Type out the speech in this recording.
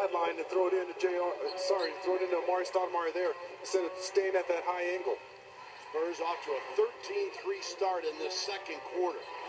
sideline and throw it into throw it into Amari Stoudemire there instead of staying at that high angle. Spurs off to a 13-3 start in this second quarter.